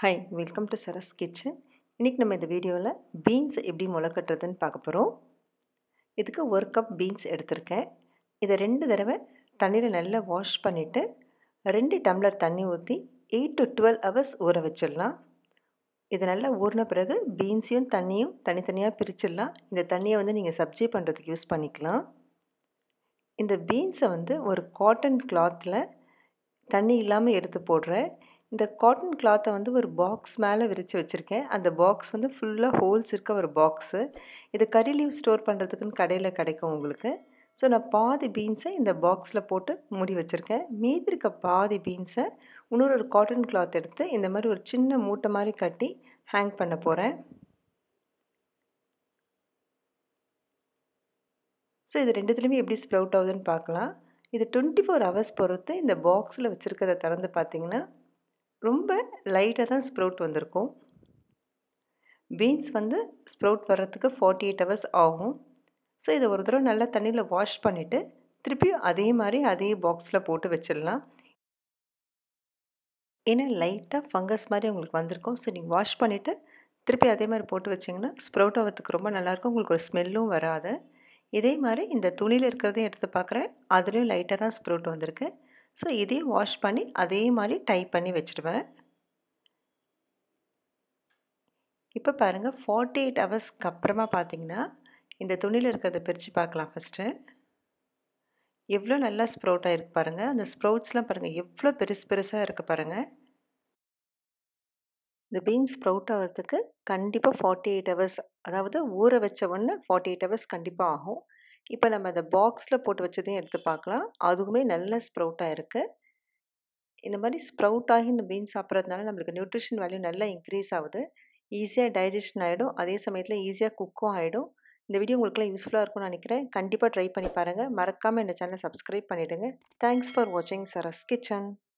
Hi, welcome to Saras kitchen. இன்றைக்கி நம்ம இந்த வீடியோவில் பீன்ஸ் எப்படி முளைக்கட்டுறதுன்னு பார்க்க போகிறோம். இதுக்கு 1 கப் பீன்ஸ் எடுத்திருக்கேன். இதை 2 தடவை தண்ணியில் நல்லா வாஷ் பண்ணிவிட்டு 2 டம்ளர் தண்ணி ஊற்றி 8 to 12 ஹவர்ஸ் ஊற வச்சிடலாம். இது நல்லா ஊறின பிறகு பீன்ஸையும் தண்ணியும் தனித்தனியாக பிரிச்சிடலாம். இந்த தண்ணியை நீங்கள் சப்ஜி பண்ணுறதுக்கு யூஸ் பண்ணிக்கலாம். இந்த பீன்ஸை ஒரு காட்டன் கிளாத்தில் தண்ணி இல்லாமல் எடுத்து போடுறேன். இந்த காட்டன் கிளாத்தை ஒரு பாக்ஸ் மேலே விரித்து வச்சுருக்கேன். அந்த பாக்ஸ் ஃபுல்லாக ஹோல்ஸ் இருக்க ஒரு பாக்ஸு. இது கறி லீவ் ஸ்டோர் பண்ணுறதுக்குன்னு கடையில் கிடைக்கும் உங்களுக்கு. ஸோ நான் பாதி பீன்ஸை இந்த பாக்ஸில் போட்டு மூடி வச்சுருக்கேன். மீதி இருக்க பாதி பீன்ஸை இன்னொரு காட்டன் கிளாத் எடுத்து இந்த மாதிரி ஒரு சின்ன மூட்டை மாதிரி கட்டி ஹேங் பண்ண போகிறேன். ஸோ இது ரெண்டுத்துலேயுமே எப்படி ஸ்ப்ரவுட் ஆகுதுன்னு பார்க்கலாம். இது 24 ஹவர்ஸ் பொறுத்து இந்த பாக்ஸில் வச்சுருக்கிறத திறந்து பார்த்தீங்கன்னா ரொம்ப லைட்டாக தான் ஸ்ப்ரவுட் வந்திருக்கும். பீன்ஸ் ஸ்ப்ரவுட் வர்றதுக்கு 48 ஹவர்ஸ் ஆகும். ஸோ இதை ஒரு தடவை நல்லா தண்ணியில் வாஷ் பண்ணிவிட்டு திருப்பியும் அதே மாதிரி அதே பாக்ஸில் போட்டு வச்சிடலாம். ஏன்னா லைட்டாக ஃபங்கஸ் மாதிரி உங்களுக்கு வந்திருக்கும். ஸோ நீங்கள் வாஷ் பண்ணிவிட்டு திருப்பி அதே மாதிரி போட்டு வச்சிங்கன்னா ஸ்ப்ரவுட் ஆகிறதுக்கு ரொம்ப நல்லாயிருக்கும். உங்களுக்கு ஒரு ஸ்மெல்லும் வராது. இதே மாதிரி இந்த துணியில் இருக்கிறதையும் எடுத்து பார்க்குறேன். அதுலேயும் லைட்டாக தான் ஸ்ப்ரவுட் வந்திருக்கு. ஸோ இதையும் வாஷ் பண்ணி அதே மாதிரி டைப் பண்ணி வச்சுடுவேன். இப்போ பாருங்கள், 48 ஹவர்ஸ்க்கு அப்புறமா பார்த்தீங்கன்னா இந்த துணியில் இருக்கிறத பிரித்து பார்க்கலாம். ஃபஸ்ட்டு எவ்வளோ நல்லா ஸ்ப்ரவுட் ஆகிருக்கு பாருங்கள். அந்த ஸ்ப்ரவுட்ஸ்லாம் பாருங்கள் எவ்வளோ பெருசாக இருக்குது பாருங்கள். இந்த பீன்ஸ் ஸ்ப்ரவுட் ஆகிறதுக்கு கண்டிப்பாக 48 ஹவர்ஸ், அதாவது ஊற வச்ச உடனே 48 ஹவர்ஸ் கண்டிப்பாக ஆகும். இப்போ நம்ம அந்த பாக்ஸில் போட்டு வச்சதையும் எடுத்து பார்க்கலாம். அதுவுமே நல்ல ஸ்ப்ரவுட் ஆகிருக்கு. இந்த மாதிரி ஸ்ப்ரவுட் ஆகி இந்த பீன்ஸ் சாப்பிட்றதுனால நம்மளுக்கு நியூட்ரிஷன் வேல்யூ நல்லா இன்க்ரீஸ் ஆகுது. ஈஸியாக டைஜஷன் ஆகிடும். அதே சமயத்தில் ஈஸியாக குக்கும் ஆகிடும். இந்த வீடியோ உங்களுக்குலாம் யூஸ்ஃபுல்லாக இருக்கும்னு நினைக்கிறேன். கண்டிப்பாக ட்ரை பண்ணி பாருங்கள். மறக்காமல் இந்த சேனலை சப்ஸ்கிரைப் பண்ணிவிடுங்க. தேங்க்ஸ் ஃபார் வாட்சிங் சரஸ் கிச்சன்.